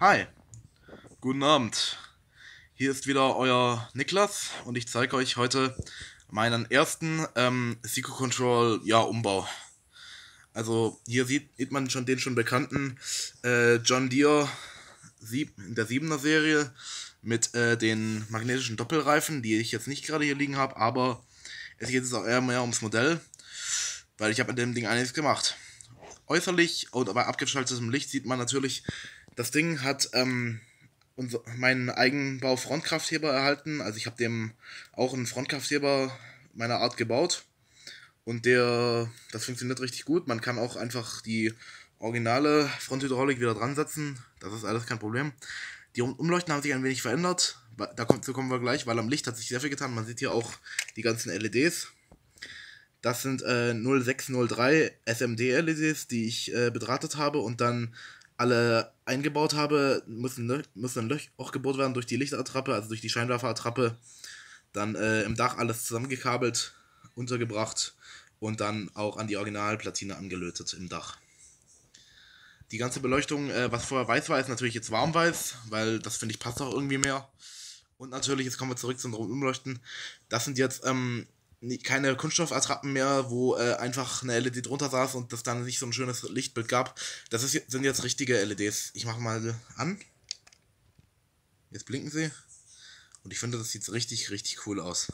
Hi, guten Abend. Hier ist wieder euer Niklas und ich zeige euch heute meinen ersten Seco Control Umbau. Also hier sieht man schon den schon bekannten John Deere in der 7er Serie mit den magnetischen Doppelreifen, die ich jetzt nicht gerade hier liegen habe, aber es geht jetzt auch eher mehr ums Modell, weil ich habe mit dem Ding einiges gemacht. Äußerlich und bei abgeschaltetem Licht sieht man natürlich, das Ding hat meinen Eigenbau Frontkraftheber erhalten. Also ich habe dem auch einen Frontkraftheber meiner Art gebaut. Und das funktioniert richtig gut. Man kann auch einfach die originale Fronthydraulik wieder dran setzen. Das ist alles kein Problem. Die Umleuchten haben sich ein wenig verändert. Dazu kommen wir gleich, weil am Licht hat sich sehr viel getan. Man sieht hier auch die ganzen LEDs. Das sind 0603 SMD-LEDs, die ich bedrahtet habe und dann alle eingebaut habe. Müssen ein Loch gebohrt werden durch die Lichtattrappe, also durch die Scheinwerferattrappe. Dann im Dach alles zusammengekabelt, untergebracht und dann auch an die Originalplatine angelötet im Dach. Die ganze Beleuchtung, was vorher weiß war, ist natürlich jetzt warmweiß, weil das finde ich passt auch irgendwie mehr. Und natürlich, jetzt kommen wir zurück zum Umleuchten. Das sind jetzt keine Kunststoffattrappen mehr, wo einfach eine LED drunter saß und das dann nicht so ein schönes Lichtbild gab. Sind jetzt richtige LEDs. Ich mache mal an. Jetzt blinken sie. Und ich finde, das sieht richtig, richtig cool aus.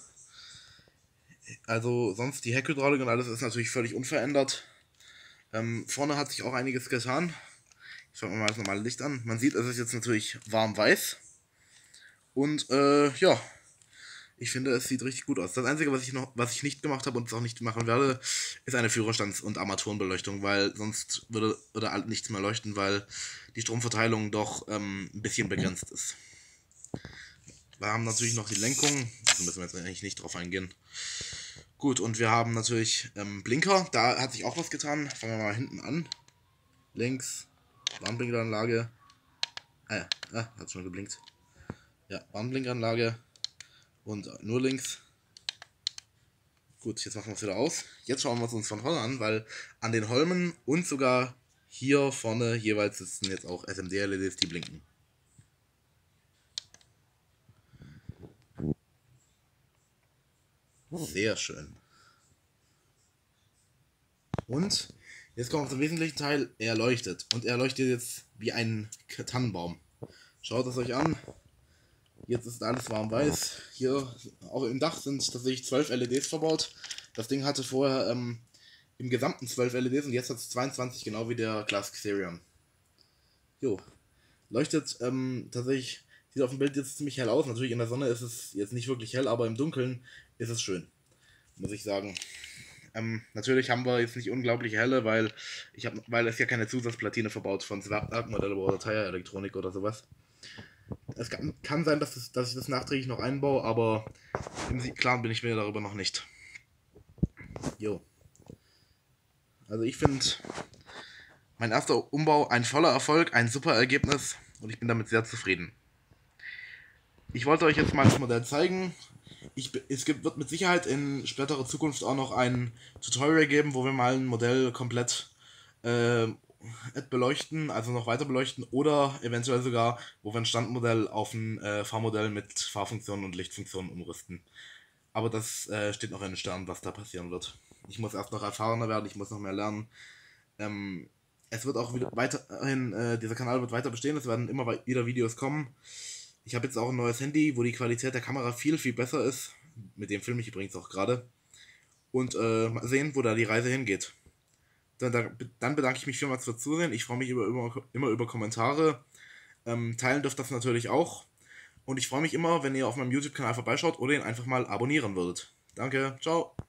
Also sonst die Heckhydraulik und alles ist natürlich völlig unverändert. Vorne hat sich auch einiges getan. Ich schaue mir mal das normale Licht an. Man sieht, es ist jetzt natürlich warm-weiß. Und ja, ich finde, es sieht richtig gut aus. Das Einzige, was ich nicht gemacht habe und es auch nicht machen werde, ist eine Führerstands- und Armaturenbeleuchtung, weil sonst würde halt nichts mehr leuchten, weil die Stromverteilung doch ein bisschen begrenzt ist. Wir haben natürlich noch die Lenkung, da müssen wir jetzt eigentlich nicht drauf eingehen. Gut, und wir haben natürlich Blinker, da hat sich auch was getan. Fangen wir mal hinten an. Links, Warnblinkeranlage. Hat schon geblinkt. Ja, Warnblinkanlage. Und nur links. Gut, jetzt machen wir es wieder aus. Jetzt schauen wir es uns von vorne an, weil an den Holmen und sogar hier vorne jeweils sitzen jetzt auch SMD-LEDs, die blinken. Sehr schön. Und jetzt kommt zum wesentlichen Teil, er leuchtet. Und er leuchtet jetzt wie ein Tannenbaum. Schaut es euch an. Jetzt ist alles warm-weiß. Hier auch im Dach sind tatsächlich 12 LEDs verbaut. Das Ding hatte vorher im gesamten 12 LEDs und jetzt hat es 22, genau wie der Classic Xerion. Jo. Leuchtet tatsächlich, sieht auf dem Bild jetzt ziemlich hell aus. Natürlich in der Sonne ist es jetzt nicht wirklich hell, aber im Dunkeln ist es schön. Muss ich sagen. Natürlich haben wir jetzt nicht unglaublich helle, weil es ja keine Zusatzplatine verbaut von Werkmodelle oder Tire Elektronik oder sowas. Es kann sein, dass ich das nachträglich noch einbaue, aber im Klaren bin ich mir darüber noch nicht. Jo. Also ich finde mein erster Umbau ein voller Erfolg, ein super Ergebnis und ich bin damit sehr zufrieden. Ich wollte euch jetzt mal das Modell zeigen. Wird mit Sicherheit in späterer Zukunft auch noch ein Tutorial geben, wo wir mal ein Modell komplett beleuchten, also noch weiter beleuchten oder eventuell sogar, wo wir ein Standmodell auf ein Fahrmodell mit Fahrfunktionen und Lichtfunktionen umrüsten. Aber das steht noch in den Sternen, was da passieren wird. Ich muss erst noch erfahrener werden, ich muss noch mehr lernen. Es wird auch wieder weiterhin, dieser Kanal wird weiter bestehen, es werden immer wieder Videos kommen. Ich habe jetzt auch ein neues Handy, wo die Qualität der Kamera viel, viel besser ist. Mit dem filme ich übrigens auch gerade. Und mal sehen, wo da die Reise hingeht. Dann bedanke ich mich vielmals fürs Zusehen. Ich freue mich immer über Kommentare. Teilen dürft das natürlich auch. Und ich freue mich immer, wenn ihr auf meinem YouTube-Kanal vorbeischaut oder ihn einfach mal abonnieren würdet. Danke, ciao.